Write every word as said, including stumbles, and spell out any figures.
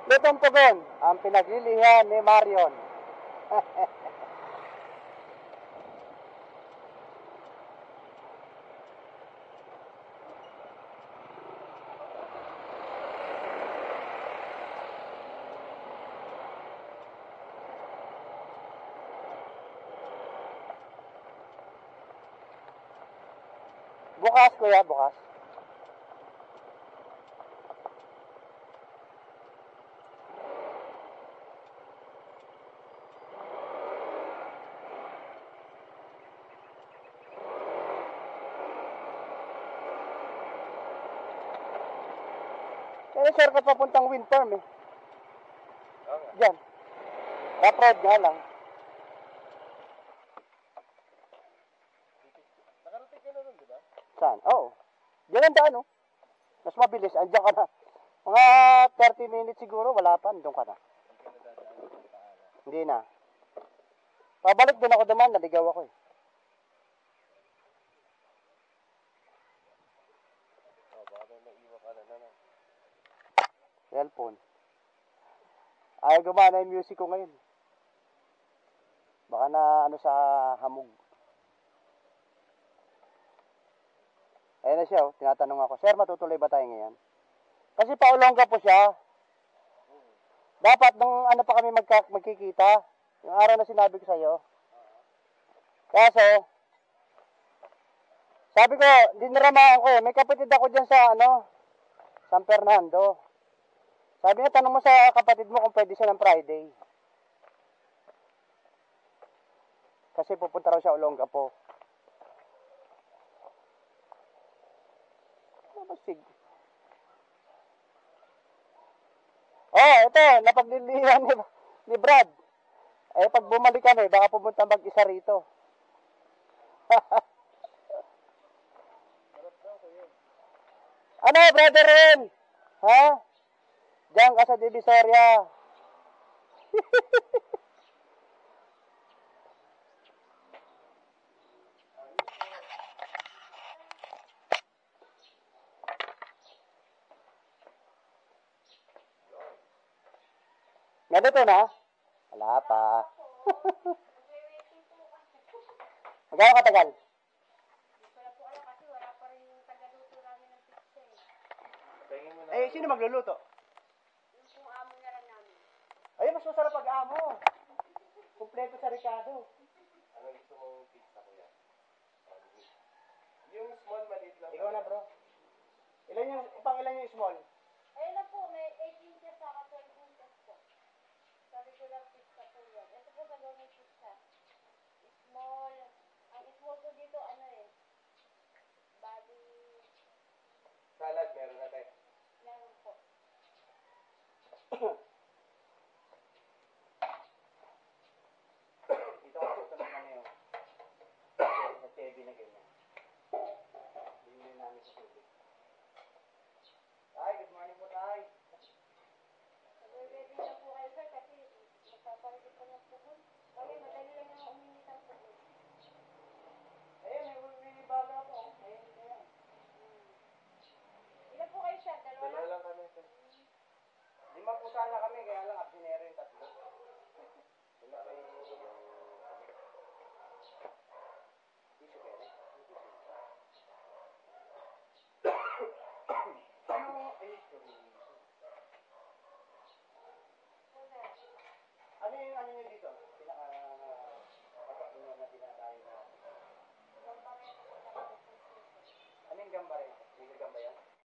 Itong Pugon, ang pinaglilihan ni Marion. Bukas, kuya, bukas. Kaya shortcut papuntang wind farm eh. Okay. Diyan. Rough road nga lang. Nakarating ka na nun, di ba? Saan? Oo. Diyan ang daan, oh. Mas mabilis. Andiyan ka na. Mga thirty minutes siguro. Wala pa. Doon ka na. Hindi na. Pabalik din ako duman. Naligaw ako eh. Oh, baka may maiwa ka na na. Cellphone. Ay, gumana yung music ko ngayon. Baka na ano sa hamog. Ayan na siya, oh. Tinatanong ako, sir, matutuloy ba tayo ngayon? Kasi paulongga po siya. Dapat nung ano pa kami magka, magkikita, yung araw na sinabi ko sa'yo. Kaso, sabi ko, dinaramaan ko eh, may kapatid ako dyan sa ano, San Fernando. Sabi niya, tanong mo sa kapatid mo kung pwede siya ng Friday. Kasi pupunta raw siya Olonga po. Masig. Oh, ito, napaglilihan ni, ni Brad. Eh, pag bumalik kami, baka pumunta mag-isa rito. Ano, brother Ren? Ha? Diyan ka sa Divisoria. Nandito na? Wala pa. Magkano katagal? Eh, sino magluluto? Yung amo na lang namin. Ay, mas masarap pag amo. Kompleto sa Ricardo. Ano gusto mong pizza, kuya? Yung small, maliit lang. Ikaw na, bro. Ilan yung, pang ilan yung small? Ayun na po, may eight inches saka twelve inches po. Sa regular pizza po yan. Ito po sa gawin pizza. Small. Ang small po dito, ano eh. Bali. Salad, meron na tayo. Meron po. Dito ako ito naman ano yun. Sa T V na ganyan. Binili namin sa tubig. Tay, good morning po, Tay. Ready na po kayo, sir, kasi magpapalit po ng pugon. Kaya madali lang yung uminit ang pugon. Ayun, may, may baga po. Ayun, ito yan. Hmm. Ilan po kayo, sir? Dalawa Dalawa lang? lang kami. Lima po sana kami, kaya lang absinero yung tatlo. Wala kayo yung... Piso kaya rin. Ano? Ay, sorry. Po, sir. Ano yung ano nyo dito?